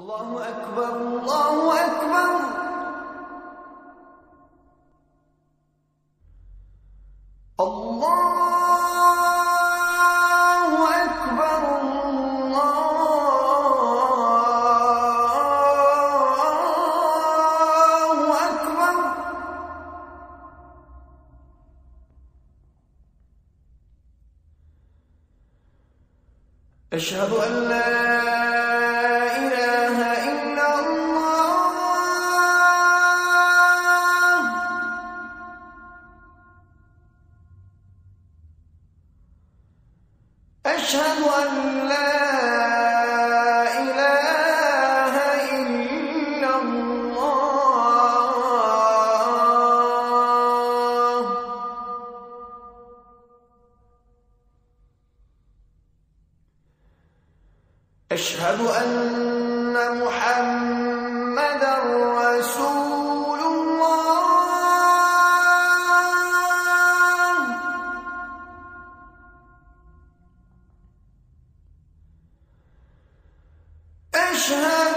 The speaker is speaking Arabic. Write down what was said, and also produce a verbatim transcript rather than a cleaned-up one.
الله أكبر الله أكبر. الله أكبر الله أكبر. أشهد أن لا إله إلا الله. أشهد أن لا إله إلا الله. أشهد أن محمدًا رسول الله. أشهد